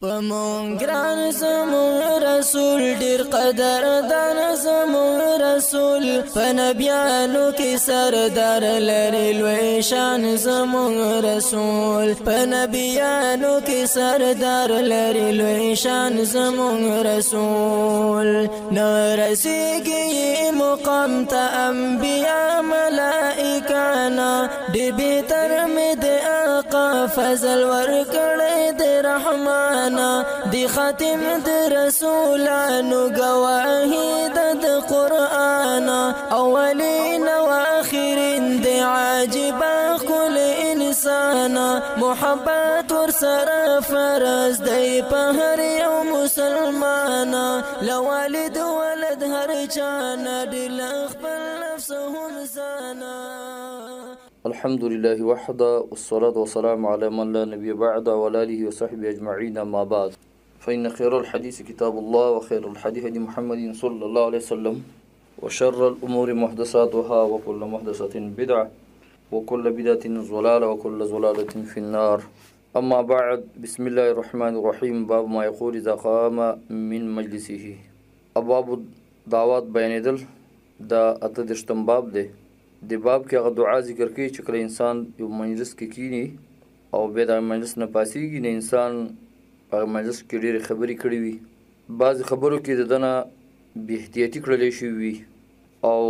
پمون ګران زمون رسول ډیر قدر دان زمون رسول په نبیانو کې سردار لري لوی شان زمون رسول په نبیانو کې سردار لري لوی شان زمون رسول نرسیږي مقام ته انبیا ملائکانا دی بهتر مې د آقا فضل ورکړی د رحمان دی خاتم د رسولانو گواهی د قرآن اولین و آخرین دی عاجب کل انسان محبت ور سره فرض دی په هر یو مسلمان لوالد ولد هر چانا دی خپل نفس هم زانا. الحمد لله وحده والصلاة والسلام على من لا نبي بعد وعلى آله وصحبه أجمعين أما بعد فإن خير الحديث كتاب الله وخير الحديث هدي محمد صلى الله عليه وسلم وشر الأمور محدثاتها وكل محدثة بدعة وكل بدعة ضلالة وكل ضلالة في النار. أما بعد بسم الله الرحمن الرحيم. باب ما يقول إذا قام من مجلسه. أبواب دعوات بيان دا اتدشتم باب ده. د باب کې هغه دعا ذکر کوي چې کله انسان یو مجلس کې کینی او بیا د مجلس نه پاسیږي نه انسان په مجلس کې ډېرې خبرې کړې وي، بعضې خبرو کې د دنه بې احتیاطي کړلی شوي وي او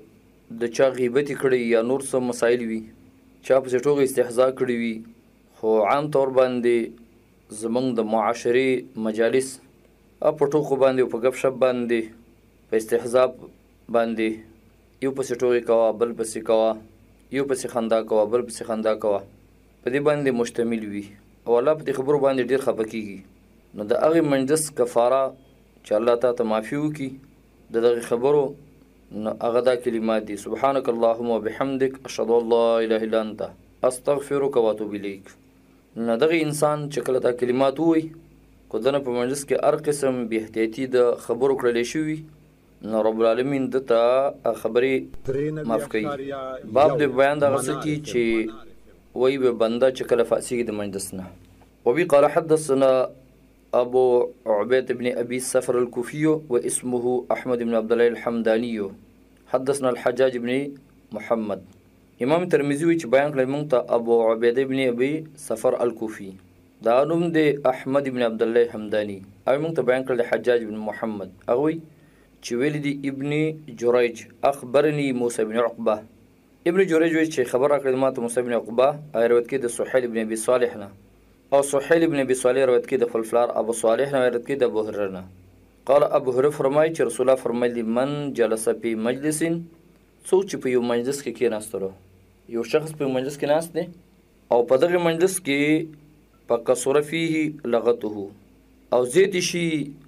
د چا غیبت یې کړی یا نور څه مسایل وي، چا پسې ټوغه استهزا کړې وي. خو عام طور باندې زموږ د معاشرې مجالس په ټوکو باندې او په ګپ شپ باندې په استهزا باندې یو پسې ټوغې کوه بل پسې کوه، یو پسې خندا کوه بل پسې خندا کوه، په دې باندې مشتمل وي او الله په دې خبرو باندې ډېر خفه کېږي. نو د هغې مجلس کفاره چې الله تا ته معافي وکړي د دغې خبرو، نو هغه دا کلمات دي: سبحانک اللهم وبحمدک اشهد ان لا اله الا انت استغفرک واتوب الیک. نو دغه انسان چې کله دا کلمات ووایي که دنه په مجلس کې هر قسم بې احتیاطي د خبرو کړلی شوي، نو رب العالمین دته خبرې معاف کوي. باب د بیان دغه څه کی چې وایي به بنده چې کله فاسیږي د مجلس نه. وبي قال حدثنا ابو عبيد بن ابي السفر الكوفي واسمه احمد بن عبد الله الحمداني حدثنا الحجاج بن محمد. امام ترمذي چې بیان کړی مونږ ته ابو عبيد بن ابي سفر الكوفي، دا نوم د احمد بن عبد الله الحمداني، او مونږ ته بیان کړل حجاج بن محمد. هغه چې ویل دي ابن جریج اخبرني موسى بن عقبه. ابن جریج وی چې خبر راکړل ماته موسى بن عقبه روایت کې د سهيل بن ابي صالح نه، او سهيل بن ابي صالح روایت کې د فلفلار ابو صالح نه، روایت کې د ابو هريره نه. قال ابو هريره فرمایي چې رسول الله فرمایلی: من جلس في مجلس، څوک چې په یو مجلس کې کېناستلو، یو شخص په مجلس کې ناست دی او په دغه مجلس کې فقصر فيه لغته، او زیات شي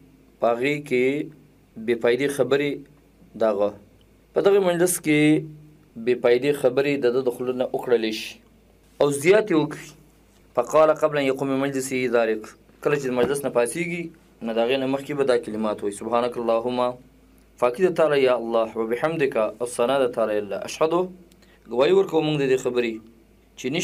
پاغي کې بے فائدې خبرې داغه په دغه مجلس کې بے فائدې خبرې د دخلونه وکړلی شي او زیاتې وکړي. فقال قبل ان يقوم مجلسه ذلك، کله چې مجلس نه پاسیږي نو د هغې نه مخکې به دا کلمات وایي: سبحانک اللهم، پاکي د تعالی یا الله، وبحمدک، الثنا د تعالی الله، اشهد، ګواهي ورکوو موږ د دې خبرې چې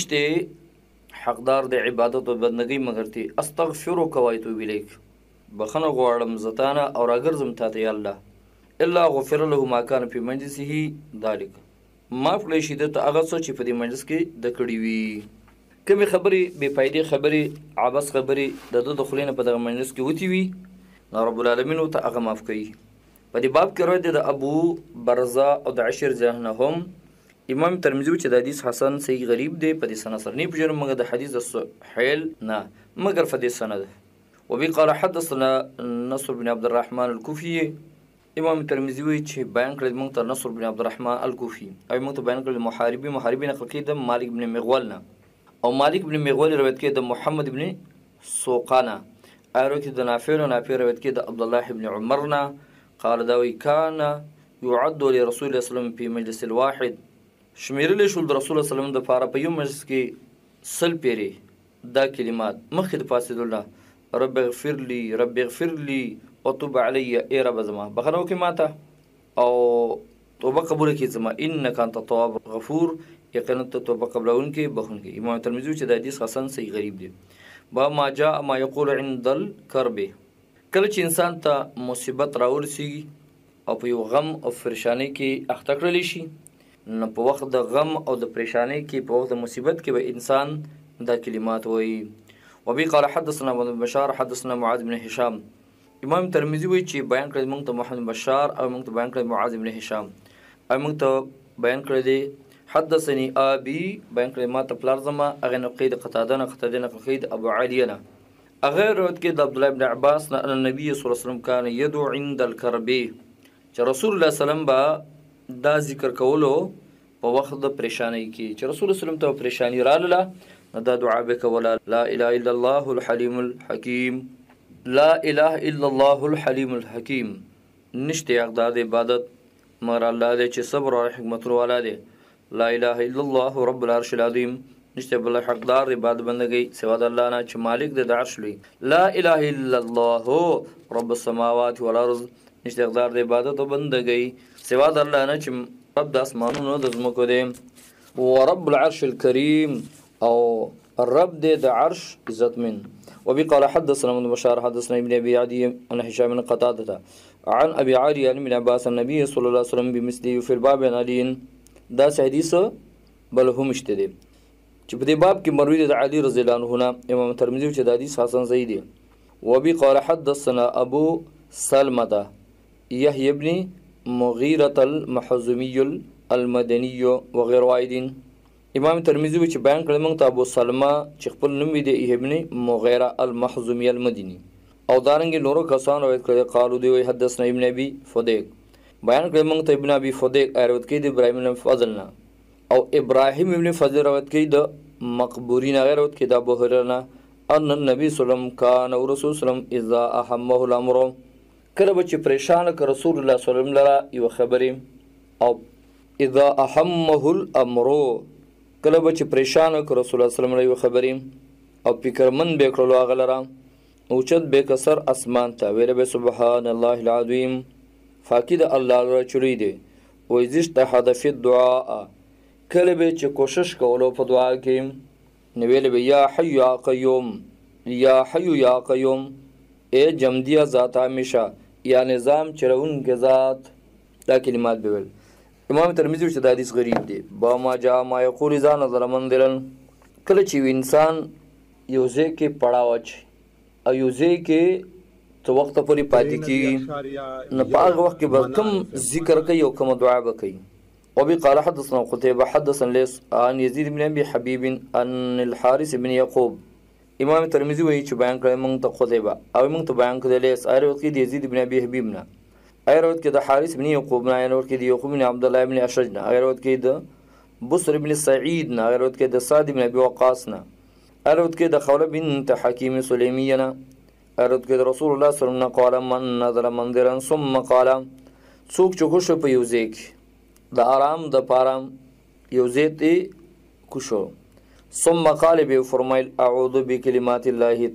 نشته حقدار د عبادت او بندګۍ مګر تی، استغفرک واتوب الیک، بخنه غواړم زتانه او راګرځم تا ته یا الله، الا غفر له ما كان في مجلسه ذلك، معاف کړی شي درته هغه څه چې په دې مجلس کې د کړي وي. کومې خبرې بې فایدې خبرې عبث خبرې د ده د خولې نه په دغه مجلس کې وتې وي، نو رب العالمین ورته هغه معاف کوي. په دې باب کې روایت دی د ابو برزه او د عشر ځایونه هم امام ترمذي چې د حدیث حسن صحیح غریب دی، په دې سند سره نه پېژنو مګر د حدیث د سهیل نه مګر په دې سند. وبي قال حدثنا نصر بن عبد الرحمن الكوفي. امام ترمذي وی چې بیان کړل موږ ته نصر بن عبد الرحمن الكوفي، او موږ ته بیان کړل محاربي نقل کړي د مالک بن مغول نه، او مالک بن مغول روایت کړي د محمد بن سوقانه، او روایت کړي د نافع روایت کړي د عبد الله بن عمر نه. قال دا وی کان يعد لرسول الله صلی الله علیه وسلم په مجلس الواحد، شمیرل شول د رسول الله صلی الله علیه وسلم د پاره په یو مجلس کې سل پیری دا کلمات مخکې د پاسېدل: رب اغفر لي رب اغفر لي وتوب علي، ای رب زما بخنه وکړي ماته او توبه قبول کړي زما، انک انت التواب غفور، یقینا ته توبه قبلونکې بخونکې. امام ترمذي چې د حدیث حسن صحیح غریب دی. با ما جاء ما یقول عند الکرب. کله چې انسان ته مصیبت راورسیږي او په یو غم او پریشانی کې اخته کړلی شي، نو په وخت د غم او د پریشانی کې، په وخت د مصیبت کې به انسان دا کلمات وایي. وبي قال حدثنا ابن بشار حدثنا معاذ بن هشام. امام ترمذی وایي چې بیان کړی موږ ته محمد بشار او موږ ته بیان کړی معاذ بن هشام او موږ ته بیان کړی دی حدثني ابي، بیان کړی ما ته پلار زما هغه نقید قتاده نقید ابو علی نه اغه روایت کې د عبد الله بن عباس نه ان نبی صلی الله علیه وسلم کان يدعو عند الكرب، چې رسول الله سلام با دا ذکر کولو په وخت د پریشانی کې، چې رسول الله سلام ته پریشانی رااله دا دعا به کوله لا اله الا الله الحلیم الحکیم، لا اله الا الله الحلیم الحکیم، نشته اقدار عبادت مگر الله دې چې صبر او حکمت والا دی. لا اله الا الله رب العرش العظیم، نشته بل حقدار عبادت بندگی سوا د الله نه چې مالک د عرش لوی. لا اله الا الله رب السماوات والارض، نشته حقدار د عبادت او بندگی سوا د الله نه چې رب د اسمانونو د زمکو دی. ورب العرش الكریم، او الرب د عرش عزت من. وبي قال حدثنا ابن بشار حدثنا ابن ابي عدي عن هشام بن قتاده عن ابي عالي عن ابن عباس النبي صلى الله عليه وسلم بمثله في الباب عن علي. دا حدیث بل هم شته دی چې په دې باب کې مروي د علي رضی الله عنه نه امام ترمذی چې د حدیث حسن صحیح دی. وبي قال حدثنا ابو سلمة يحيى بن مغيرة المحزومي المدني وغير واحد. امام ترمذی چې بیان کړل موږ ته ابو سلمہ چې خپل نوم دی ابن مغیره المحزومي المدني، او دارنګ نورو کسان روایت کړي قالو دی حدثنا ابن ابي فديك، بیان کړی موږ ته ابن ابي فديك روایت کړي د ابراهيم بن فضل نه، او ابراهيم ابن فضل روایت کړي د مقبورین روایت کړي د ابو هريره ان النبي صلی الله علیه وسلم کان رسول وسلم اذا اهمه الامر، کله به چې پریشان ک رسول الله صلی الله علیه وسلم لرا یو خبرې، او اذا اهمه الامر کله به چې پریشان ک رسول الله صلی الله علیه وسلم یو خبرې او فکرمن به کړلو هغه لرا اوچت به کسر اسمان ته ویل به سبحان الله العظیم، فاقد الله را چوری دی. و ازشت هدف الدعاء، کله به چې کوشش کولو په دعا کې نو ویل به یا حی یا قیوم، یا حی یا قیوم، اے جمدیه ذات همیشه، یا نظام چرون کې ذات، دا کلمات به ویل. امام ترمذی چې دا حدیث غریب دی. با ما جاء ما یقول اذا نظر منذرا، کله چې انسان یو ځای کې پړاو اچي او یو ځای کې تو وخت پورې پاتې کیږي، نو په هغه وخت کې به کوم ذکر کوي او کوم دعا به کوي. وبي قال حدثنا قتيبة حدثنا ليس عن يزيد بن ابي حبيب ان الحارث بن يعقوب. امام ترمذی وایي چې بیان کړی موږ ته قتيبة او موږ ته بیان کړی لیس روایت کې د یزید بن ابي حبيب نه، روایت کې د حارث بن يعقوب نه، روایت کې د یعقوب بن عبد الله بن اشج نه، روایت کې د بصر بن سعید نه، روایت کې د سعد بن ابي وقاص نه، روایت کې د خوله بنت حکیم سلیمیه نه، روایت کې د رسول الله صلی الله علیه وسلم قال من نظر منذرا ثم قال، څوک چې خوشو په یو ځای کې د آرام د پاره یو ځای ته خوشو، ثم قال به فرمایل اعوذ بکلمات الله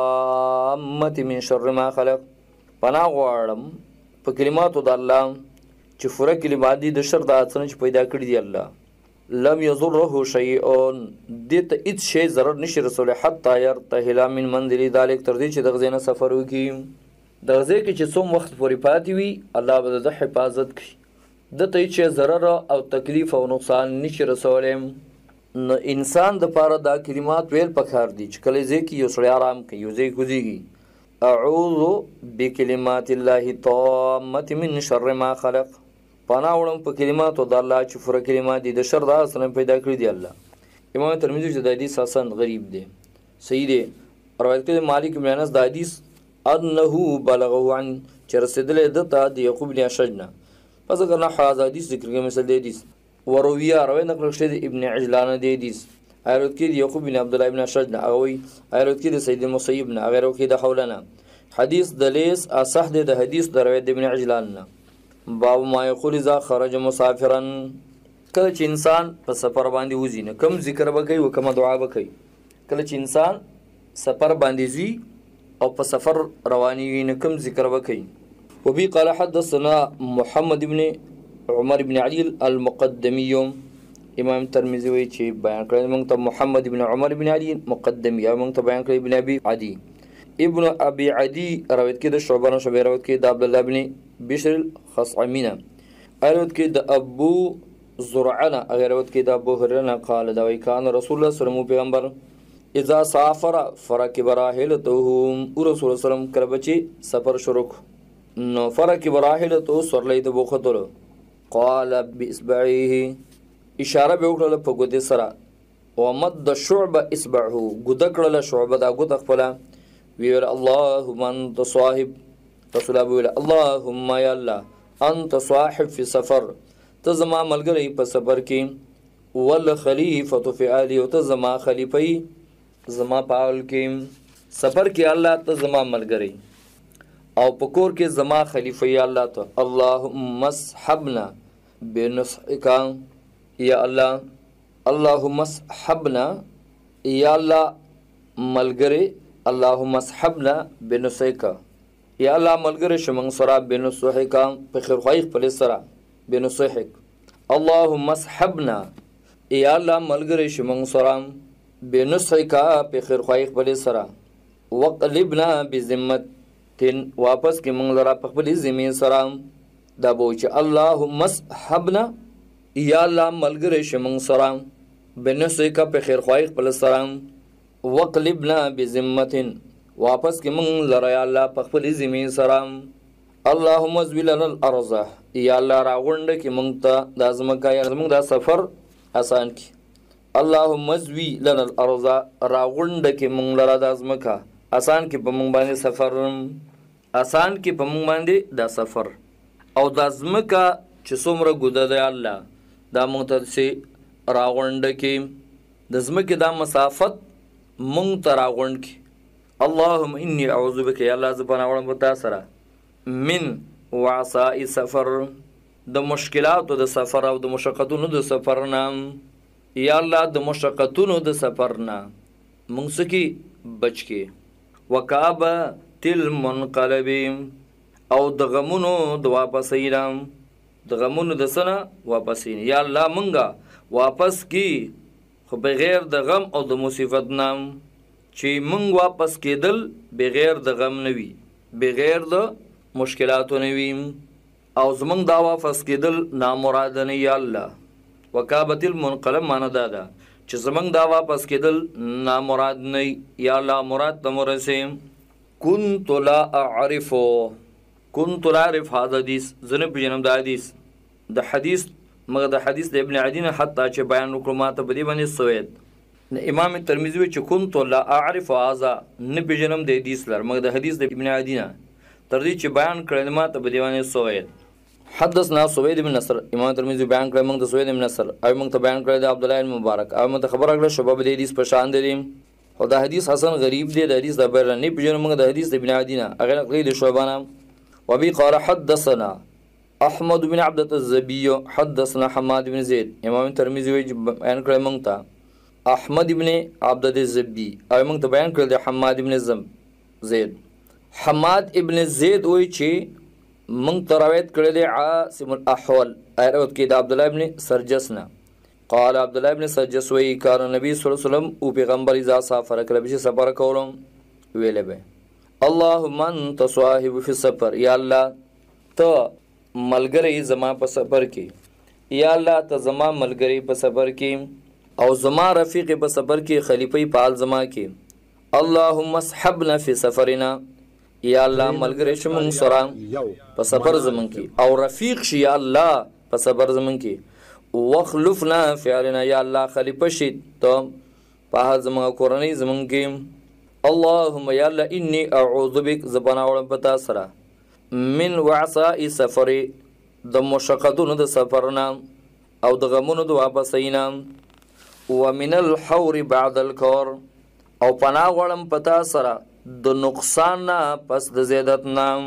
التامه من شر ما خلق، پناه غواړم په کلماتو د الله چې فره کلمات دي د شر د اڅن چې پیدا کړی دی الله. لم يضره شيء، دته هیڅ شی ضرر نشي رسول حتی يرتحل من منزل ذلك، تر دې چې د غزینه سفر وکي، د غزې کې چې څوم وخت پورې پاتې وي الله به د حفاظت کوي، دته هیڅ ضرر او تکلیف او نقصان نشي رسول. نو انسان د پاره دا کلمات ویل پکار دي چې کله ځکه یو سړی آرام کوي، یو ځای کوزيږي، اعوذ بکلمات الله التامه من شر ما خلق، پناه وړم په کلماتو د الله چې فره کلمات دي د شر د اصل پیدا کړی دی الله. امام ترمذی چې د حدیث حسن غریب دی، صحیح دی. روایت کې مالک بن انس د حدیث انه بلغه عن چې رسیدلې د ته د یعقوب بن اشج نه، پس کنه حدیث ذکر کې مثال دی حدیث ورویه روایت نقل شوی د ابن عجلان دی حدیث، روایت کې د یعقوب بن عبد الله بن اشج نه، او روایت کې د سید المسیب نه، غیر کې د حولنا حدیث د لیس اصح دی د حدیث د روایت ابن عجلان نه. باب ما یقول اذا خرج مسافرا، کله چې انسان په سفر باندې وځي نو کوم ذکر به کوي او کوم دعا به کوي. کله چې انسان سفر باندې ځي او په سفر رواني وي نو کوم ذکر به کوي. وبي قال حدثنا محمد بن عمر بن علي المقدمي، امام ترمذی وایي چې بیان کړی موږ ته محمد ابن عمر ابن علی مقدمی او موږ ته بیان کړی ابن ابي عدي روایت کې د شعبہ روایت کې د عبد الله ابن بشر الخصعمي روایت کې د ابو زرعه روایت کې د ابو هريره قال دا وایي کان رسول الله صلی الله علیه وسلم پیغمبر اذا سافر فركب راحلته رسول الله صلی الله علیه وسلم کله بچي سفر شروع نو فركب راحلته سورلې د بوختلو قال باصبعه اشاره به وکړه په ګوتې سره ومد شعبه اصبعه ګدکړه شعبه دا ګد خپل ویل اللهم انت صاحب رسول الله ویل اللهم یا الله انت صاحب فی سفر تزما ملګری په سفر کې ول خلیفۃ فی اهلی او تزما خلیفہ زما پاول کې سفر کې الله تزما ملګری او پکور کې زما خلیفہ یا الله ته اللهم اصحبنا بنصحک یا الله اللهم اصحبنا یا الله ملګری اللهم اصحبنا بنصحک یا الله ملګری شمن سره بنصحک په خیر خوای خپل سره بنصحک اللهم اصحبنا یا الله ملګری شمن سره بنصحک په خیر خوای خپل سره وقلبنا بذمت واپس کې موږ لرا په خپل زمين سره دا بو چې اللهم اصحبنا یا الله ملګری شمن سره بنصحک په خیر خوای خپل سره وقلبنا بذمت واپس کې موږ لرا یا الله په خپل زمين سره اللهم ازوی لنا الارض یا الله راغونډ کې موږ ته د ازمکا یا موږ دا سفر آسان کی اللهم ازوی لنا الارض راغونډ کې موږ لرا د ازمکا آسان کې په موږ باندې سفر آسان کې په موږ باندې دا سفر او د ازمکا چې څومره ګوده دی الله دا موږ ته سي راغونډ کې د ازمکې دا مسافت موږ ته راغونډ کې اللهم انی اعوذ بک یا الله زبانه وړم په تاسو سره من وعصاء سفر د مشکلاتو د سفر او د مشقتونو د سفر نام یا الله د مشقتونو د سفر نام موږ سکی بچ کې وکابه تل منقلب او د غمونو د واپسینام د غمونو د سنه واپسین یا الله مونږه واپس کی خو بغیر د غم او د مصیبت نام چې مونږ واپس کېدل بغیر د غم نوي بغیر د مشکلاتو نوي او زمونږ دا واپس کېدل نامراد نه یا الله وکابه تل منقلب معنا دا ده چې زمونږ دا واپس کېدل نامراد نه یا الله مراد ته مرسیم كنت لا اعرف هذا حدیث زنه بجنم دا حدیث د حدیث مګر د حدیث د ابن عدی نه حتی چې بیان وکړو ماته بدی باندې سوید امام ترمذی چې كنت لا اعرف هذا نه بجنم د حدیث لر مګر د حدیث د ابن عدی نه تر دې چې بیان کړل ماته بدی باندې سوید حدثنا سوید بن نصر امام ترمذی بیان کړل موږ د سوید بن نصر او موږ ته بیان کړل د عبد الله بن مبارک او موږ ته خبر راغله شباب د حدیث په شان دي او دا حدیث حسن غریب دی د حدیث د برنی په جنم د حدیث د ابن عدینا اغه غیر شعبانه وبي قال حدثنا احمد بن عبدة الزبي حدثنا حماد بن زيد امام ترمذی بیان کړی مونږ ته احمد بن عبدة الزبي او مونږ ته بیان کړل د حماد بن زید حماد ابن زید وی چې مونږ ته روایت کړی دی عاصم الاحول روایت کې د عبد الله ابن سرجسنا قال عبد الله ابن سجس وی کار نبی صلی الله علیه وسلم او پیغمبر اذا سافر کله به سفر کولم ویله به اللهم انت صاحب فی السفر یا الله ته ملګری زما په سفر کې یا الله ته زما ملګری په سفر کې او زما رفیق په سفر کې خلیفہ پال زما کې اللهم اصحبنا فی سفرنا یا الله ملګری شمن سره په سفر زمون کې او رفیق شي یا الله په سفر زمون کې وخلفنا فعلنا یا الله خلیفہ شي ته په زمون قرآنی زمون کې اللهم یا الله انی اعوذ بک زبنا وړم پتا سره من وعصاء سفر د مشقتونو د سفرنا او د غمونو د واپسینا ومن الحور بعد الكور او پناه وړم پتا سره د نقصان پس د زیادت نام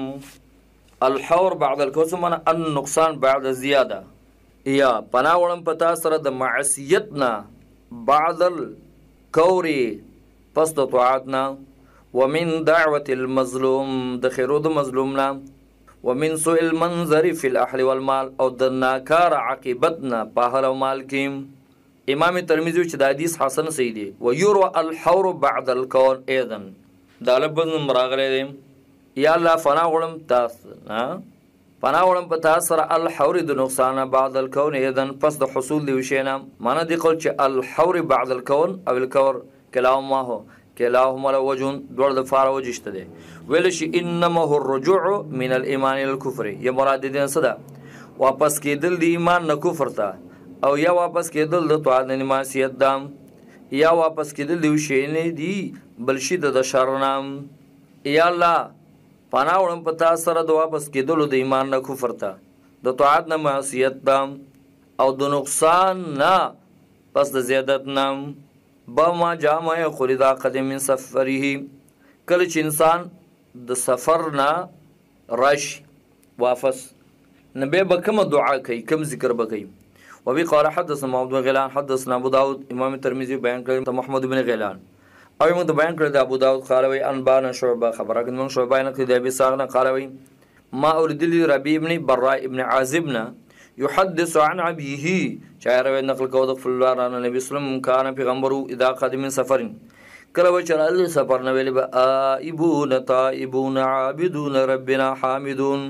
الحور بعد الكور سمنا النقصان بعد زیاده یا پناه وړم پتا سره د معصیتنا بعد الكور پس د طاعتنا ومن دعوة المظلوم د خیرود مظلومنا ومن سوء المنظر في الاهل والمال او د ناکار عاقبتنا په اهل او مال کې امام ترمذی چې د حدیث حسن صحیح دی. ويروى الحور بعد الكون ايضا دا لفظ مراغله دی یا الله فنا غړم تاسو پناه وړم په تاسو سره الحور د نقصان بعد الكون اذن پس د حصول دی وشینا معنا دی قول چې الحور بعد الكون او الكور کلاهما هو کلاهما وجه دوړ د فار وجشته دی ویل شي انما هو الرجوع من الايمان الى الكفر یا مراد دي صدا واپس کېدل د ایمان نه کفر ته او یا واپس کېدل د توان نه معصیت دام یا واپس کېدل دی وشینه دی بلشي د شر نام یا الله پناه وړم په تاسو سره د واپس کېدلو د ایمان نه کفر ته د طاعت نه معصیت ته او د نقصان نه پس د زیادت نه بما جامع خلد قدم من سفره کله چې انسان د سفر نه راشي واپس نبی به کوم دعا کوي کوم ذکر به کوي. وبي قال حدثنا محمد بن غيلان حدثنا ابو داود امام ترمذي بیان کړی محمد بن غيلان او موږ د بیان کړی د ابو داود قالوي انبانا شعبه خبره کوي موږ شعبه نه کړی د ابي ساغنا قالوي ما اورد لي ربيع ابن براء ابن عازبنا يحدث عن ابيه شاعر نقل کو د فلان نبی اسلام کان پیغمبر اذا قدم من سفر کله وچرال سفر نه ویل به ائبون تائبون عابدون ربنا حامدون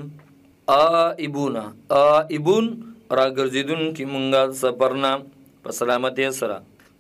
ائبون راګرځیدون کی مونږه سفرنا په سلامتی سره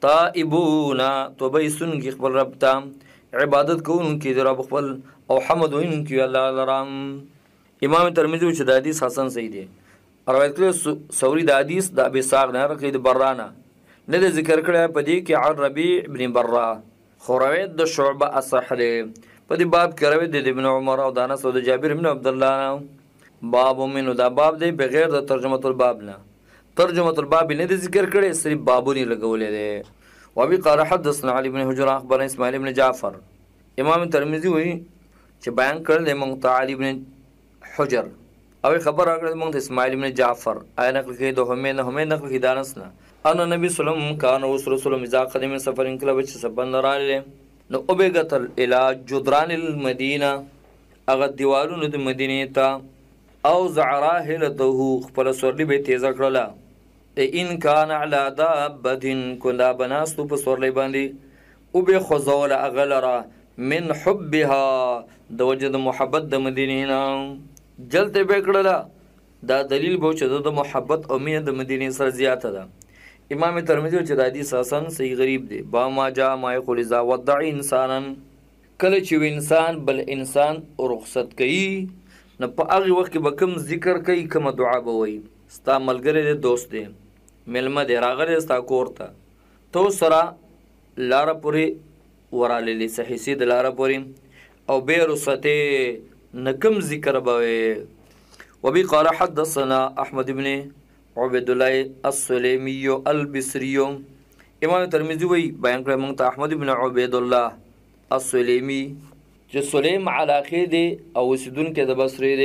تائبون توبیسون کی خپل رب ته عبادت کوون کی رب خپل او حمد وین کی الله لرام. امام ترمذی چې د حدیث حسن صحیح دی روایت کړی سوری د حدیث د ابي ساغ نه رقید برانا نه ذکر کړی په دې کې عن ربيع ابن برا خو روایت د شعبه اصح دی په دې باب کې روایت د ابن عمر او د انس او د جابر ابن عبد الله باب منو دا باب دی بغیر د ترجمه الباب نه ترجمه الباب نه ذکر کړي صرف بابونی لګولې دي. وابي قال حدثنا علي بن حجر اخبرنا اسماعيل بن جعفر امام ترمذی وی چې بیان کړل موږ علي بن حجر او خبر راغله موږ اسماعيل بن جعفر آیا نقل کې د همه نقل کې دانس نه ان نبی صلی الله علیه وسلم کان رسول الله اذا قدم سفر انقلب سبن راله نو وبغتل الى جدران المدینه اغه دیوالونو د مدینه ته او زعراهلته خپل سورلی به تیزه کړله ان کان علی دابه کلا بناستو په سورلی باندې او به خزول اغلرا من حبها د وجد محبت د مدینه جلته به کړله دا دلیل به چې د محبت او مینه د مدینه سره زیاته ده. امام ترمذی چې د حدیث حسن صحیح غریب دی با ما جاء ما يقول اذا ودع انسانا کله چې انسان بل انسان رخصت کوي نو په هغه وخت کې به کوم ذکر کوي کوم دعا به وایي ستا ملګری دی دوست دی ملمه دی راغلی ستا کور ته تو سره لاره پورې وراللی صحیح د لاره پورې او بې رخصتې نه کوم ذکر به وایي. وبي قال حدثنا احمد بن عبد الله السليمي البصري امام ترمذی وی بیان کړی موږ ته احمد بن عبد الله السليمي چې سلیم علاقه دی او اوسیدونکو د بصری دی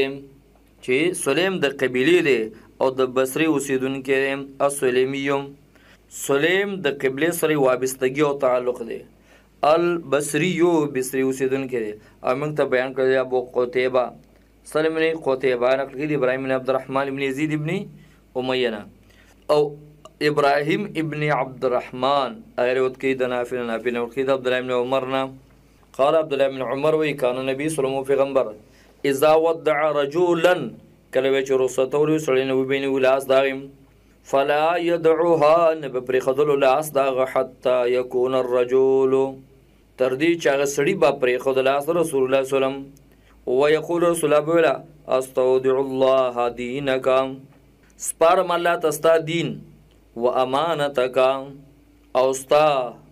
چې سلیم د قبیله دی او د بصری اوسیدونکو دی السلیمیوم سلیم د قبله سره وابستګي او تعلق دی البصریو بصری اوسیدونکو دی او موږ ته بیان کړی ابو قتیبه سلیم بن قتیبه نقل کړي ابراهیم بن عبد الرحمن بن یزید ابن امیہ او ابراهیم ابن عبد الرحمن ایروت کې د نافع نو کې د عبد الله بن عمر قال عبد الله بن عمر وی کان نبی صلی الله علیه وسلم پیغمبر اذا ودع رجلا کله چې رخصت ورې سړی نو بین ولاس داغم فلا يدعوها نب پر خذل لاس داغ حتى يكون الرجل تردی چې هغه سړی با پر خذل لاس رسول الله صلی الله علیه وسلم ويقول رسول الله استودع الله دينك سپارم الله تستا دین و امانتک او ستا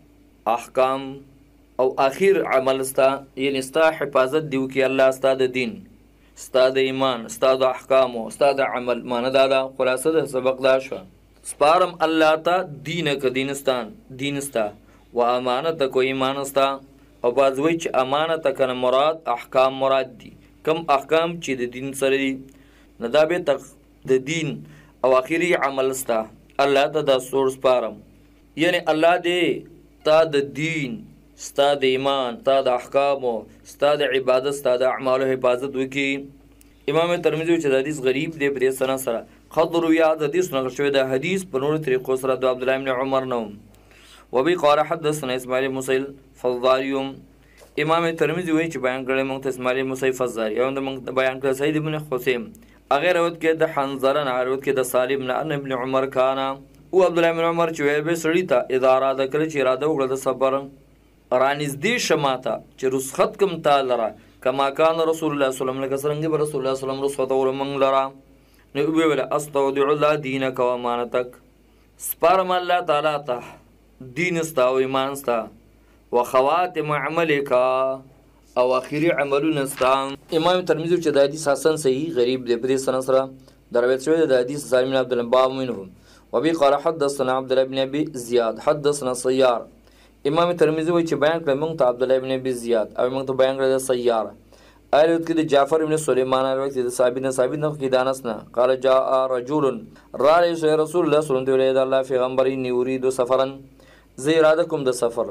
احکام او اخیر عمل ستا یعنی ستا حفاظت دیو کی الله ستا د دین ستا د ایمان ستا د احکام ستا د عمل معنی دا خلاصه د سبق دا شو سپارم الله ته دینک دینستا و امانتک و ایمانستا او بازوی چې امانتک نه مراد احکام مراد دي کم احکام چې د دین سره دي نه دا به د دین او اخیری عمل ستا الله ته د سور سپارم یعنی الله دې تا د دین ستا د ایمان ستا د احکام ستا د عبادت ستا د اعمالو حفاظت وکي. امام ترمذی چې د حدیث غریب دی پرې سره قد روي حدیث نقل شوی دا حدیث په نورو طریقو سره د عبد الله بن عمر نو وبي قال حدثنا اسماعيل مسيل فضاري امام ترمذی وایي چې بیان کړی موږ ته اسماعیل موسی فضاري او موږ بیان کړی سعید بن حسین هغه روایت کې د حنظله نه روایت کې د سالم نه ان ابن عمر کانا او عبد الله بن عمر چې به سړی ته اداره د کړ چې اراده وکړه د صبر رانږدې شماته چې رسخت کم تعالی را کما کان رسول الله صلی الله علیه وسلم لکه څنګه رسول الله صلی الله علیه وسلم رسخت ورمنګ لرا نو ویل استودع الله دینک و امانتک سپارم الله تعالی ته دین استا او ایمان استا وخواتم عملک او اخیری عملونه استا. امام ترمذی چې د حدیث حسن صحیح غریب دی په سند سره درویت شوی د حدیث سالم بن عبد الله باب منه وبي قال حدثنا عبد الله بن ابي زياد حدثنا سيار. امام ترمذی وایي چې بیان کړ موږ ته عبد الله بن ابي زياد او موږ ته بیان کړ د سيار ایت کې د جعفر ابن سليمان ایت د ثابت نه کې دانس نه قال جاء رجل را رسول الله صلی الله علیه وسلم الله پیغمبر ني اريد سفرا زي اراده کوم د سفر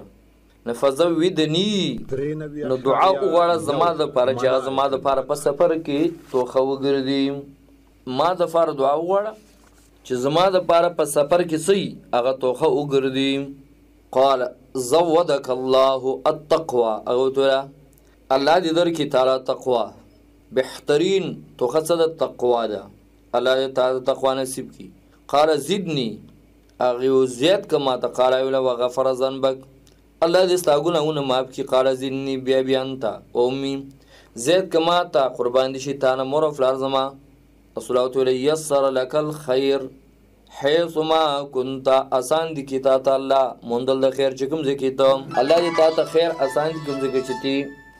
نفذودنی نو دعا وغواړه زما د پاره چې زما د پاره په سفر کې توخه وګرځي ما د پاره دعا وغواړه چې زما د پاره په سفر کې سي هغه توخه وګرځي. قال زودك الله التقوى او تعالی الله دې درکې تعالی تقوا بهترین توخه د تقوا ده الله دې تعالی تقوا نصیب کی. قال زدنی اغه زیات کما ته قال وغفر ذنبك الله دې ستاګونه معاف کی. قال زدنی بیا انت امي زیات کما ته قربان دي شي تانه مور فلار زما رسول الله تعالی يسر لك الخير حيث ما كنت آسان دي کی تا الله مندل د خیر چکم زکی ته الله دې تا خیر آسان دي کوم زکی چتی.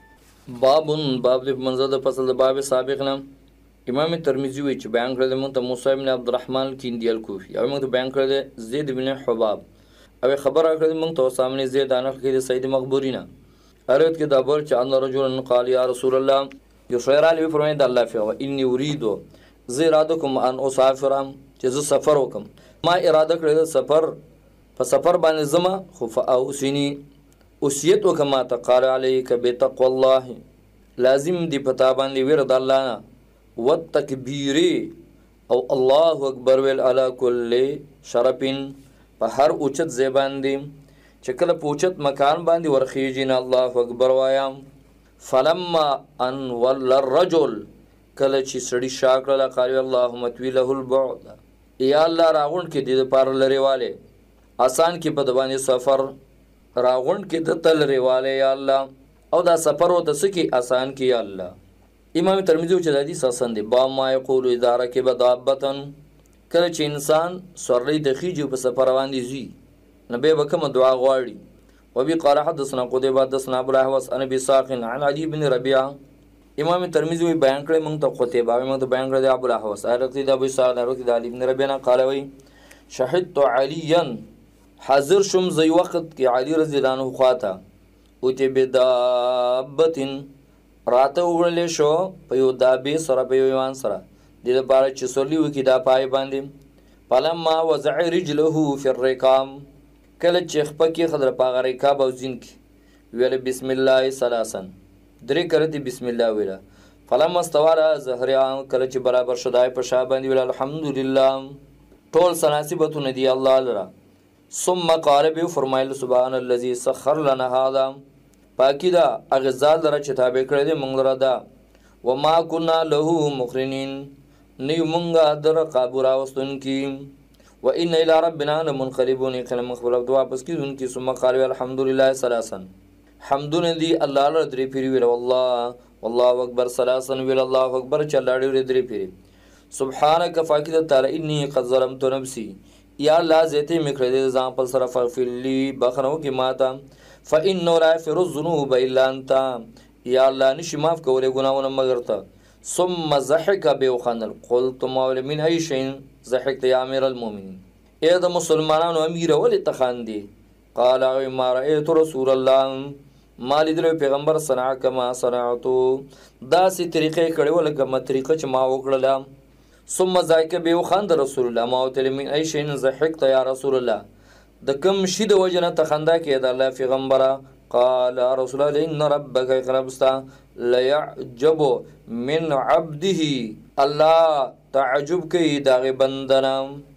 باب د منزل د فصل د باب سابق نه امام ترمذی وی چې بیان کړل موږ ته موسی بن عبد الرحمن کیندی الکوفی او موږ ته بیان کړل زید بن حباب او خبر راکړل موږ ته سامنے زید انخ کې د سید مقبورینا اروت کې د ابل چې ان رجل قال یا رسول الله یو شعر علی فرمایي د الله فی انی اريد زیرادکم ان اسافر چې زه سفر وکم ما اراده کړل سفر په سفر باندې زما خو اوسنی وصیت وکما ته قال علیک بتقوا الله لازم دی پتا باندې ورد الله نه والتکبیر او الله اکبر ویل علی کل شرفین په هر اوچت زبان دی چې کله پوچت مکان باندې ورخیږي نه الله اکبر وایم. فلما ان ول الرجل کله چې سړی شاکړه قال اللهم طويله البعد یا الله راغون کې د پار لريواله آسان کې په دبانې سفر راغون کې د تل ریواله یا الله او دا سفر او د سکی آسان کې یا الله. امام ترمذی چې د حدیث حسن دی با ما یقول اداره کې بدابتن کله چې انسان سورلی د خيجو په سفر روان دي زی نبی وکم دعا غواړي. وبي قال حدثنا قتيبة حدثنا ابو الاحوص عن ابي ساق عن علي بن ربيعه. امام ترمذی وی بیان کړی موږ ته قتيبة موږ ته بیان کړی ابو الاحوص ارقی د ابو ساق ارقی د علي بن ربيعه قال وی شهدت عليا حاضر شم زي وخت کې علي رضی الله عنه خواته او ته بدابتن راته وړل شو په یو دابې سره په یو ایمان سره د لپاره چې سورلی وکي دا پای باندې فلما وضع رجله في الركام کله چې خپکه خضر پاغه رکاب او زین کې ویل بسم الله ثلاثا درې کرتی بسم الله ویل. فلما استوى زهريا کله چې برابر شدای په شا باندې ویل الحمدلله ټول سناسبتونه دی الله لرا. ثم قال به فرمایل سبحان الذي سخر لنا هذا پاکی دا اغزال در چې تابع کړی دی مونږ را دا وما كنا له مقرنين نیو مونږه در قابو راوستون کی و ان الى ربنا لمنقلبون کلم خبر دعا واپس کیدون کی. ثم قال الحمدلله ثلاثا حمدون دی الله لره درې پیری ویل والله اکبر ثلاثا ویل الله اکبر چلاړي درې پیری. سبحانك فاکد تعالی انی قد ظلمت نفسي یا الله زیته مکړه ځان په سره فغفرلی بخنو کې ماته فانه لا يغفر الذنوب الا انت یا الله نشي معاف کولای ګناونه مگر ته. ثم ضحك بوخنل قلت مول من اي شيء ضحكت يا امير المؤمنين اے د مسلمانانو امیر ولې تخاندي. قال ما رايت رسول الله ما لیدل پیغمبر صنع کما صنعتو دا سي طریقې کړي ولکه ما طریقه چې ما وکړه. ثم ذاك به خند رسول الله ما وتل من اي شيء ضحكت يا رسول الله د کم شي د وجنه تخندا کې د الله پیغمبره. قال رسول الله ان ربك اقربستا ليعجب من عبده الله تعجب کوي داغه بندنا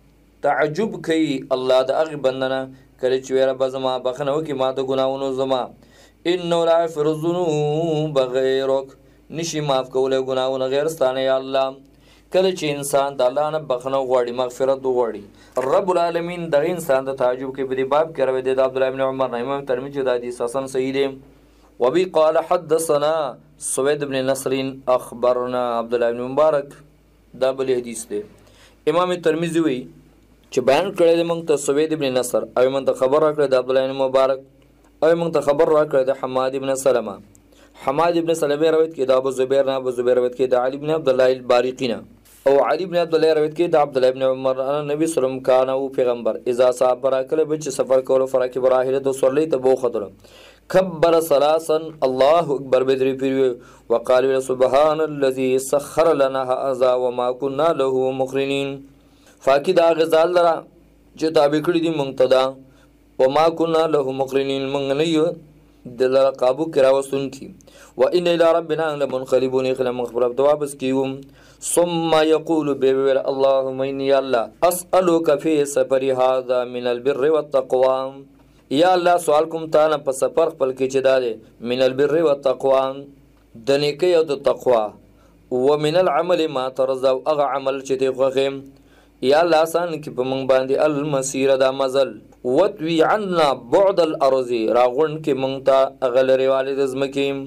تعجب کوي الله داغه بندنا کله چې ویره بزما بخنه وکي ما د ګناونو زما انه لا يغفر الذنوب غيرك نشي معاف کوله ګناونه غیر ستانه یا الله کله چې انسان د الله نه بخنه غواړي مغفرت غواړي رب العالمین د انسان د تعجب کې په دې باب کې راوي د عبد الله بن عمر امام ترمذی د حدیث حسن صحیح دی وبي قال حدثنا سويد بن نصر اخبرنا عبد الله بن مبارک دا بل حدیث دی امام ترمذی وی چې بیان کړی د موږ ته سوید ابن نصر او موږ ته خبر راکړی د عبد الله بن مبارک او موږ ته خبر راکړی د حماد ابن سلمہ حماد ابن سلمہ روایت کې د ابو زبیر نه ابو زبیر روایت کې د علي بن عبد الله البارقی او علي بن عبد الله روایت کې د عبد الله بن عمر نبی صلی الله علیه وسلم کان او پیغمبر اذا صاحب راکله بچ سفر کولو فرق براهله د صلی ته بو خطر كبر ثلاثا الله اكبر بدري پیری وقال سبحان الذي سخر لنا هذا وما كنا له مقرنين فاکی دا غزال لرا چې تابع کړی دي منتدا وما كنا له مقرنين من نه دل قابو کرا وسن کی وان الى ربنا لمنقلبون خلا مخبر دوابس کیوم ثم يقول بيبر اللهم اني الله اسالك في سفر هذا من البر والتقوى یا الله سوال کوم تا نه په سفر خپل کې چې داله من البر والتقوى د نیکی او د تقوا ومن العمل ما ترضى اغه عمل چې دی خوغم یا الله آسان کې په مونږ باندې المسیر دا مزل وتوی عنا بعد الارض راغون کې مونږ ته اغلری والد زمکیم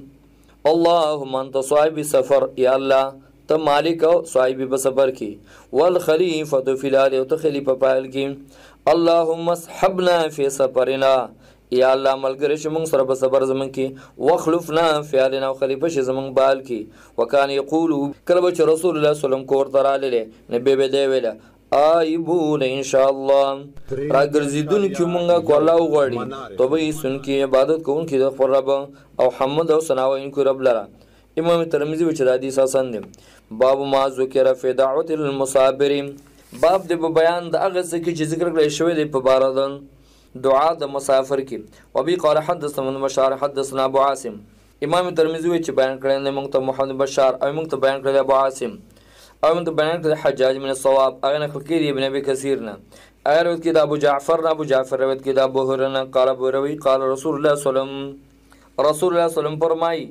اللهم انت صاحب سفر یا الله ته مالک او صاحب په سفر کې والخلیفۃ فی الارض او ته خلیفہ پایل کې اللهم اصحبنا فی سفرنا یا الله ملګری شمون سره په صبر زمون کې وخلفنا فی علنا خلیفہ ش زمون بال کې وکانه یقول کله چې رسول الله صلی الله علیه وسلم کور تراله نبی به دی ویله آیبون ان شاء الله را ګرځیدون کې مونږه کو الله وغواړي توبه سن کې عبادت کوون کې د خپل رب او حمد او ثنا وین کو رب لرا امام ترمذی و چې حدیث حسن دی باب ما ذکر فی دعوت المصابرین باب د بیان د هغه څه کې چې ذکر کړی شوی دی په باره د دعا د مسافر کې وبي قال حدثنا بشار حدثنا ابو عاصم امام ترمذی چې بیان کړی دی موږ ته محمد بشار او موږ ته بیان کړی ابو عاصم او موږ ته بیان کړی حجاج من الصواب هغه نقل کړي ابن ابي كثير نه هغه روایت کې د ابو جعفر روایت کې د ابو هريره قال ابو روي قال رسول الله صلی الله علیه وسلم فرمای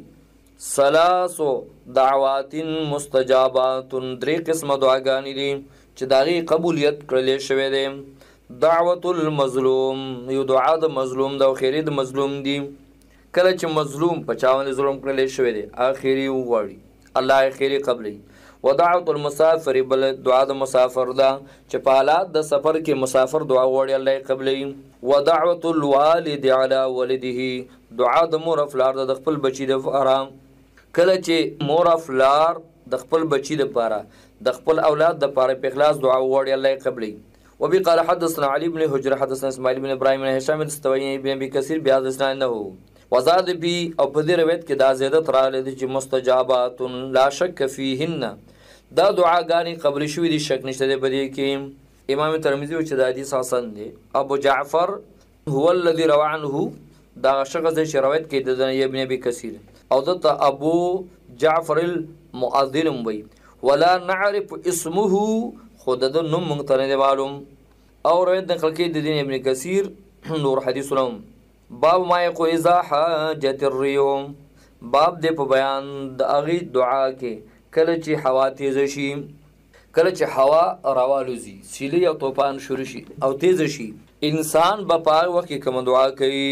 ثلاث دعوات مستجابات درې قسم دعاګانې دي چې داغي قبولیت کړل شوی دی دعوت المظلوم یو دعا د مظلوم د خیری د مظلوم دی کله چې مظلوم په چاونه ظلم کړل شوی دی اخیری وغواړي الله خیری قبلي ودعوت المسافر بل دعا د مسافر دا چې په حالات د سفر کې مسافر دعا وغواړي الله قبلي ودعوت الوالد علی ولده دعا د مور افلار د خپل بچی د آرام کله چې مور افلار د خپل بچی د پاره د خپل اولاد د پاره په اخلاص دعا وغواړي الله قبلي وبي قال حدثنا علي بن حجر حدثنا اسماعيل بن ابراهيم بن هشام الستوائي بن ابي كثير بهذا الاسناد انه وزاد بي او په دې روایت کې دا زیادت راغلی چې مستجابات لا شک فيهن دا دعاګانې قبول شوې دي شک نشته دی په دې کې امام ترمذی چې دا حدیث حسن دی ابو جعفر هو الذي روى عنه دا شخص چې روایت کې د ابن ابي كثير او د ابو جعفر المؤذن وي ولا نعرف اسمه خود د نوم مونږ نه معلوم او روایت نقل کې د دین ابن کثیر نور حدیث لهم باب ما یقول اذا حاجت الريوم باب د په بیان د اغي دعا کې کله چې هوا تیز شي کله چې هوا راوالوزي سیلی او طوفان شروع شي او تیز شي انسان په پاره وخت کې کوم دعا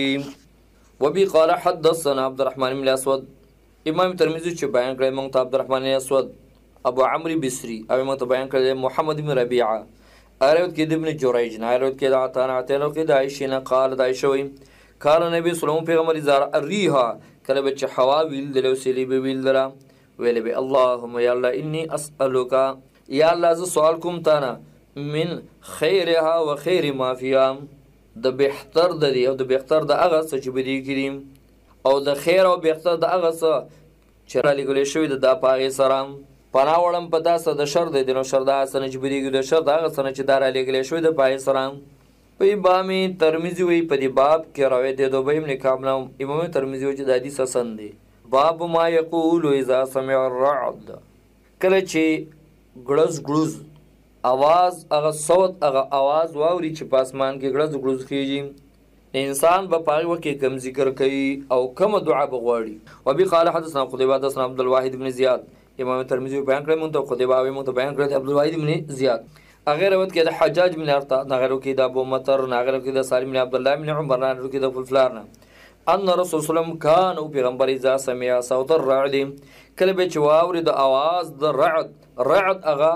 کوي وبي قال حدثنا عبد الرحمن بن الاسود امام ترمذی چې بیان کړی مونږ ته عبد الرحمن بن الاسود ابو عمرو بصری او موږ ته بیان کړل محمد بن ربيعه اروت کې ابن جریج نه اروت کې د عطا عطا کې د عائشہ نه قال د عائشہ وی قال نبی صلی الله علیه وسلم پیغمبر زار الريها کله بچ هوا ویل د لوسلی به ویل درا ویل به اللهم یا الله انی اسالک یا الله ز سوال کوم تا نه من خیرها و خیر ما فيها د بهتر د دی او د بهتر د هغه څه چې بدی کړي او د خیر او بهتر د هغه څه چې را لګول شوی د پاغه سره پناه وړم په تاسو د شر د دینو شر د حسن چې بدیږي د شر د هغه سره چې دار لګلې شوی د پای سره په امام ترمذی وی په دې باب کې روایت دی دوبه ابن کعب نام امام ترمذی وی چې د حدیث حسن دی. باب ما یقول اذا سمع الرعد، کله چې غړز غړز आवाज هغه صوت هغه आवाज واوري چې په اسمان کې غړز غړز کیږي، انسان به پاره وکي کم ذکر کوي او کم دعا بغواړي. وبي قال حدثنا قتيبة حدثنا عبد الواحد بن زياد، امام ترمذی بیان کړی مونږ ته قتيبة او مونږ ته بیان کړی عبد الواحد بن زياد. اگر روایت کې د حجاج بن ارطا، نغرو کې د ابو مطر، نغرو کې د سالم بن عبد الله بن عمر، نغرو کې د فلفلارنا ان رسول صلی الله علیه وسلم کان او پیغمبر اذا سمع صوت الرعد، کله به چې واوري د आवाज د رعد، رعد هغه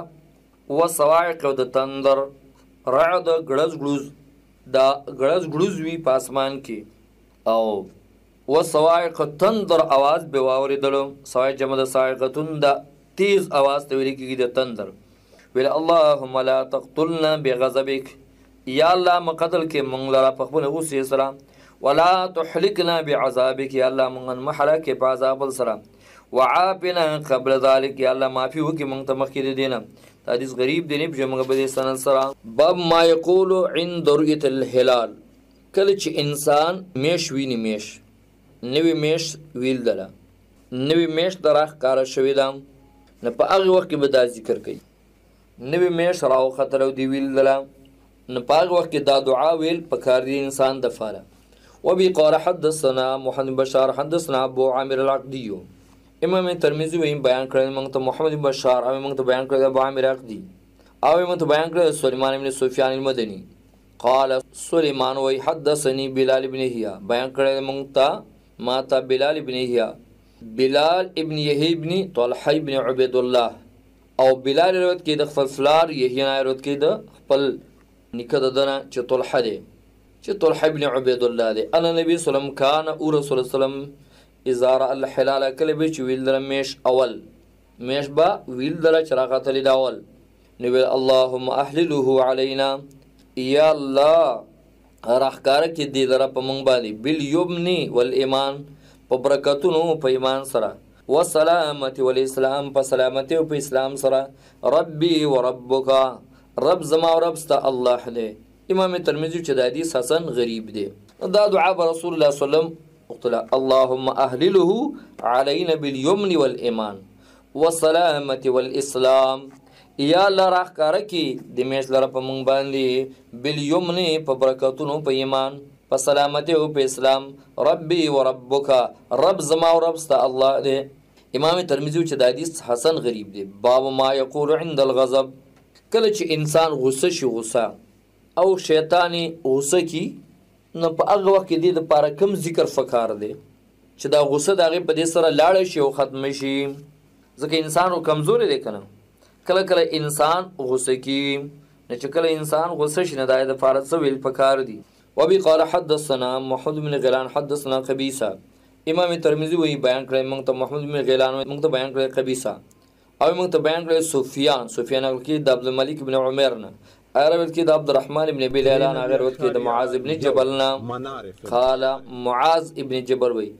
وصواعق او د تندر، رعد غړز غړوز، دا غړز غړوز وی په اسمان کې، او وصواعق تندر आवाज به واوري دلو، صواعق جمع د صاعقتون، د تیز आवाज ته ویل کېږي د تندر. ویل اللهم لا تقتلنا بغضبك، یا الله مقتل کې مونږ لرا په خپل غصې سره، ولا تحلقنا بعذابك، یا الله مونږ محلک په عذاب سره، وعافنا قبل ذلك، یا الله معافي وکي مونږ ته مخکې دینه. حدیث غریب دی نه په موږ به سند سره. باب ما یقول عند رؤیت الهلال، کله چې انسان میش ویني، میش نوی میش ویل دله، نوی میش دراخ کار شوی دا، نه په هغه وخت کې به دا ذکر کوي نوی میش راو خطر او دی ویل دله، نه په هغه وخت کې دا دعا ویل پکار دی انسان د فاره. وبي قال حدثنا محمد بشار حدثنا ابو عامر العقدي، امام ترمذی وی بیان کړی موږ ته محمد بشار او موږ ته بیان کړی ابو عامر العقدي او موږ ته بیان کړی سليمان بن سفيان المدني قال سليمان وی حدثني بلال بن يحيى، بیان کړی موږ ته ما ته بلال بن يحيى، بلال ابن يحيى ابن طلحه ابن عبيد الله، او بلال روایت کې د خپل فلار یحیی نه روایت کې د خپل نیکه ددنه چې طلحه دی، چې طلحه ابن عبید الله دی. ان نبی صلی الله علیه وسلم کان او رسول الله صلی الله علیه وسلم اذا را الحلال، کله به چې ویل در میش اول، میش با ویل در چراغات لید اول، نو اللهم احلله علينا، یا الله راخکار کې دی در په مونږ باندې، بالیمن والایمان، په برکتونو په ایمان سره، والسلامت والاسلام، په سلامتی او په اسلام سره، ربي وربک، رب زما او رب ستا الله دی. امام ترمذی چې د حدیث حسن غریب دی. دا دعا به رسول الله صلی الله علیه وسلم اللهم اهلله علينا باليمن والایمان والسلامت والاسلام، یا الله راخکاره کې د میش لره په مونږ باندې، بالیمن په برکتونو په ایمان، په سلامتی او په اسلام، ربي وربک، رب زما او رب ستا الله دی. امام ترمذی چې د حدیث حسن غریب دی. باب ما یقول عند الغضب، کله چې انسان غصه شي، غصه او شیطان غصه کی، نو په هغه وخت کې د پاره کم ذکر فکار دی چې دا غصه دغه په دې سره لاړ شي او ختم شي، ځکه انسان کمزور دی کنه. کله کله انسان غصه کی، نه چې کله انسان غصه شي نه د پاره څه ویل فکار دی. وبي قال حدثنا محمد بن غيلان حدثنا قبيصة، امام ترمذی وی بیان کړی موږ ته محمد بن غیلان، موږ ته بیان کړی قبیصه، او موږ ته بیان کړی سفیان کې د عبد الملک بن عمر نه، اروت کې د عبد الرحمن بن ابي ليلى نه، اروت کې د معاذ بن جبل نه. قال معاذ ابن جبل وی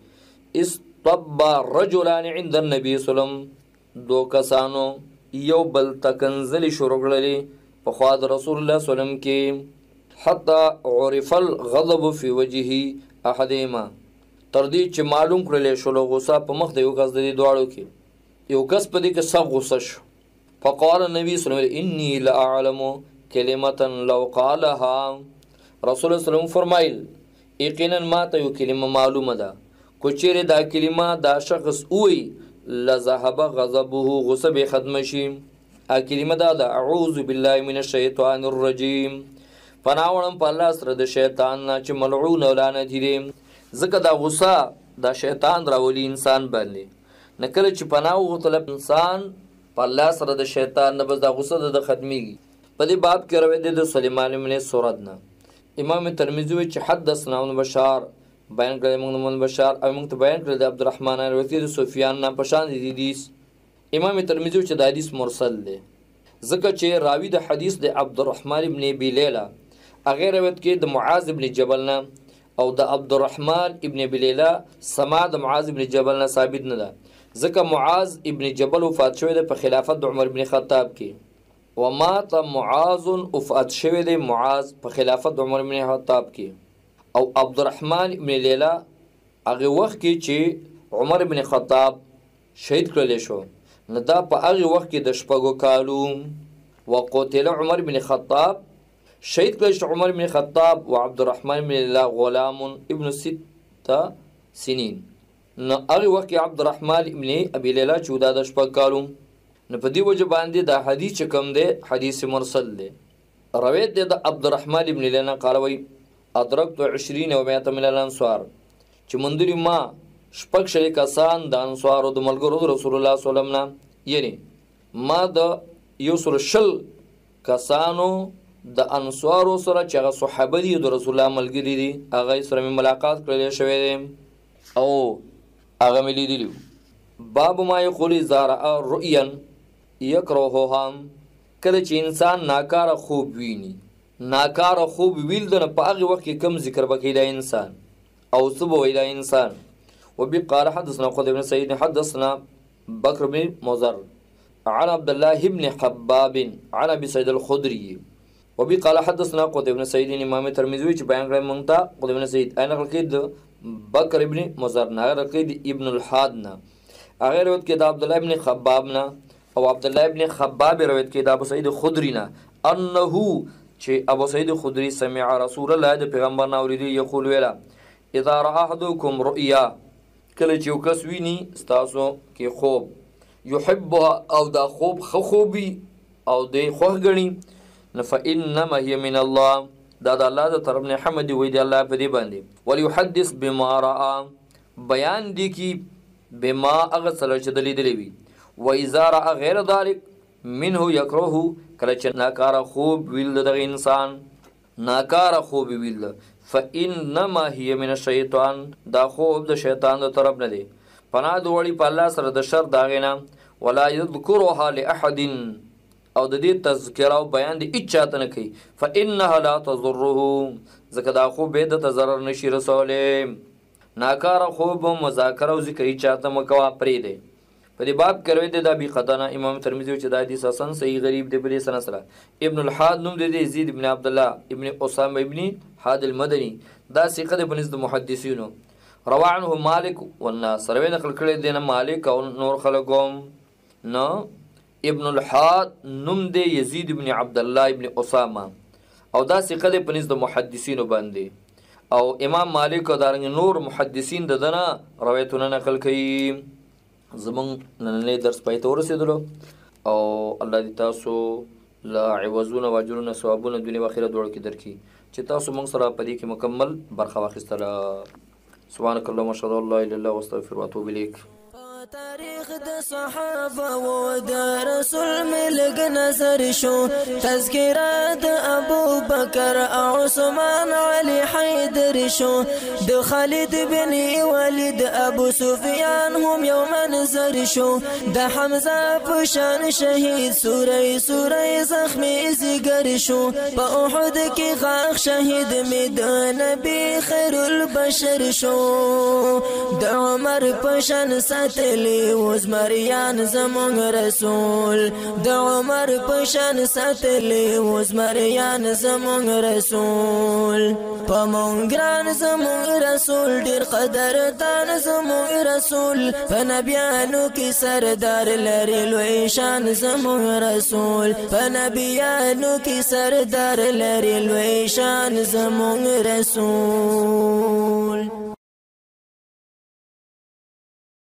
استطب رجلان عند النبي صلی الله علیه وسلم، دو کسانو یو بل تکنزلی شروع کړلی په خوا د رسول الله صلی الله علیه وسلم کې، حتی عرف الغضب في وجهه احدهما، تر دې چې معلوم کړل شو غصه په مخ د یو کس د دې دواړو کې، یو کس په دې کې سخت غصه شو. فقال النبي صلی الله علیه وسلم انی لاعلم کلمه لو قالها، رسول الله صلی الله علیه وسلم فرمایل یقینا ما ته یو کلمه معلومه ده، کو چیرې دا کلمه دا شخص وی لذهب غضبه، غصه به ختم شي. ا کلمه دا ده اعوذ بالله من الشیطان الرجیم، پناوړم په الله سره د شیطان نه چې ملعون او لعنت دی. ځکه دا غصه دا شیطان راولي انسان باندې، نه کله چې پناه وغوښتل انسان په الله سره د شیطان نه، بس دا غصه د ختمیږي. په دې باب کې روایت دی د سليمان بن سورد نه. امام ترمذی وی چې حدثنا ابن بشار، بیان کړی موږ ابن بشار او موږ ته بیان کړی د عبدالرحمن روایت د سفیان نه په شان دي حدیث. امام ترمذی چې د حدیث مرسل دی، ځکه چې راوی د حدیث د عبدالرحمن ابن ابي ليلى، هغه روایت کې د معاذ ابن جبل نه او د عبدالرحمن ابن ابي ليلى سما د معاذ ابن جبل نه ثابت نه ده، ځکه معاذ ابن جبل وفات شوی د په خلافت د عمر ابن خطاب کې، ومات معاذ افات شوی دی معاذ په خلافت عمر بن خطاب کې او عبدالرحمن ابن لیلا هغه وخت کې چې عمر بن خطاب شهید کړل شو نو دا په هغه وخت کې د شپږو کالو وقتل عمر بن خطاب شهید کړل شو عمر بن خطاب و عبدالرحمن بن لیلا غلام ابن 6 سنین نو هغه وخت کې عبدالرحمن ابن ابي لیلا چې دا د شپږ کالو نو په دې وجه باندې دا حدیث چې کوم دی حدیث مرسل دی روایت دی د عبدالرحمن ابن لینا قال وی ادرکت 20 و 100 من الانصار چې مندري ما شپږ شي کسان د انصارو د ملګرو رسول الله صلی الله علیه وسلم یعنی ما د یوسل شل کسانو د انصارو سره چې هغه صحابه دي د رسول الله ملګری دي هغه سره ملاقات کړل شوی دی او هغه ملي دي باب ما یقول زارع رؤیا یکرهها کله چې انسان ناکاره خوب ویني ناکاره خوب ویل د په هغه وخت کې کم ذکر وکړي د انسان او صبح وی د انسان وبي قال حدثنا خالد بن سعيد حدثنا بكر بن مزر عن عبد الله بن حباب عن ابي سعيد الخدري وبي قال حدثنا قد بن سعيد امام ترمذي چې بیان کړی مونږ ته قد بن سعيد انا قید بکر ابن مزر نه قید ابن الحاد نه هغه روایت کې د عبد الله ابن حباب نه او عبد الله ابن حباب روایت کې د ابو سعید خدری نه انه چې ابو سعید خدری سمع رسول الله د پیغمبر نه اوریدي یقول ویلا اذا را احدكم رؤيا کله چې وکس ویني تاسو کې خوب يحبها او دا خوب خوبي او د خوغ غني فانما هي من الله دا د الله د طرف نه حمد وي دی الله په دې باندې وليحدث بما را بیان دي کی بما اغسل چې دلیدلی وي و اذا را غیر ذلك منه يكره کله چې ناکاره خوب ویل دغه انسان ناکاره خوب ویل فانما هي من الشیطان دا خوب د شیطان د طرف نه دی پناه دوړي په الله سره د شر داغینا ولا يذكرها لاحد او د دې تذکر او بیان دی اچاته نه کوي فانها لا تضره ځکه دا خوب به د ضرر نشي رسوله ناکاره خوب مذاکره او ذکر چاته مکوا پرې دی په دې باب کې روایت د ابي قتاده امام ترمذي چې د حدیث حسن صحیح غریب دی بلې سند سره ابن الحاد نوم دی یزید ابن عبد الله ابن اسامه ابن حاد المدني دا ثقه د بنز محدثینو رواه عنه مالک والناس روي نقل کړی دی نه مالک او نور خلقوم نو ابن الحاد نوم دی یزید ابن عبد الله ابن اسامه او دا ثقه د بنز محدثینو باندې او امام مالک او دارنګ نور محدثین ددنه روایتونه نقل کړي زمون نننې درس پای ته ورسېدلو او الله دې تاسو لا عوضونه واجرونه ثوابونه دنیا او آخرت ورکړي درکې چې تاسو موږ سره په دې کې مکمل برخه واخیستله سبحانك اللهم اشهد ان لا اله الا انت استغفرك واتوب اليك تاریخ د صحابه و د رسول ملګ نظر شو تذکره د ابو بکر او عثمان علی حیدر شو د خالد بن ولید ابو سفیان هم یو منظر شو د حمزه په شان شهید سوره زخمی زیګر شو په احد کې غاښ شهید می د نبی خیر البشر شو د عمر په شان ساتل وزمریان زمون رسول د عمر پشان ساتلی وزمریان زمون رسول پمونګران زمون رسول ډیر قدردان زمون رسول په نبیانو کې سردار لري لوی شان زمون رسول په نبیانو کې سردار لري لوی شان زمون رسول